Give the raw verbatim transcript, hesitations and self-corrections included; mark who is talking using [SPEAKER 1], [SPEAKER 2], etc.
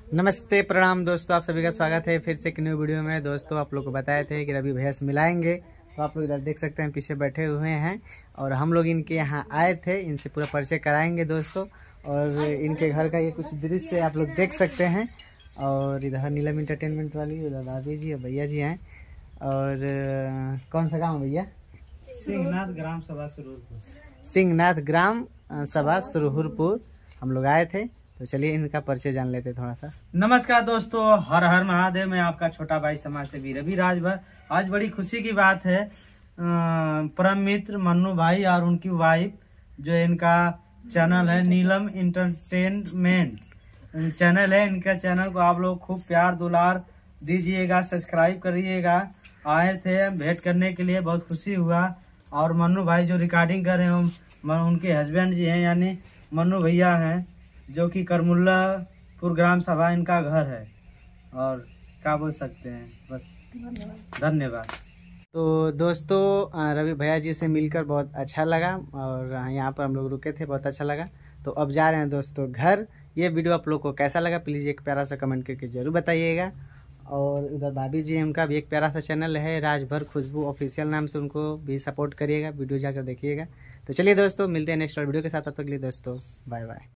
[SPEAKER 1] नमस्ते प्रणाम दोस्तों, आप सभी का स्वागत है फिर से एक न्यू वीडियो में। दोस्तों आप लोग को बताए थे कि रवि भैया से मिलाएंगे, तो आप लोग इधर देख सकते हैं पीछे बैठे हुए हैं और हम लोग इनके यहाँ आए थे, इनसे पूरा परिचय कराएंगे दोस्तों। और इनके घर का ये कुछ दृश्य आप लोग देख सकते हैं। और इधर नीलम इंटरटेनमेंट वाली उधर दादी जी और भैया जी हैं। और कौन सा गाँव भैया?
[SPEAKER 2] सिंहनाथ ग्राम सभा सुरहुरपुर।
[SPEAKER 1] सिंहनाथ ग्राम सभा सुरहुरपुर हम लोग आए थे, तो चलिए इनका परिचय जान लेते थोड़ा सा।
[SPEAKER 2] नमस्कार दोस्तों, हर हर महादेव। मैं आपका छोटा भाई समाज सेवी रवि राजभर। आज बड़ी खुशी की बात है, परम मित्र मन्नू भाई और उनकी वाइफ, जो इनका चैनल है नीलम इंटरटेनमेंट चैनल है, इनका चैनल को आप लोग खूब प्यार दुलार दीजिएगा, सब्सक्राइब करिएगा। आए थे भेंट करने के लिए, बहुत खुशी हुआ। और मन्नू भाई जो रिकॉर्डिंग कर रहे हैं उनके हस्बैंड जी हैं, यानी मन्नू भैया हैं, जो कि करमुल्लापुर ग्राम सभा इनका घर है। और क्या बोल सकते हैं, बस धन्यवाद।
[SPEAKER 1] तो दोस्तों रवि भैया जी से मिलकर बहुत अच्छा लगा और यहाँ पर हम लोग रुके थे, बहुत अच्छा लगा। तो अब जा रहे हैं दोस्तों घर। ये वीडियो आप लोग को कैसा लगा प्लीज़ एक प्यारा सा कमेंट करके जरूर बताइएगा। और उधर भाभी जी उनका भी एक प्यारा सा चैनल है राजभर खुशबू ऑफिशियल नाम से, उनको भी सपोर्ट करिएगा, वीडियो जाकर देखिएगा। तो चलिए दोस्तों मिलते हैं नेक्स्ट वीडियो के साथ, तब तक के लिए दोस्तों बाय बाय।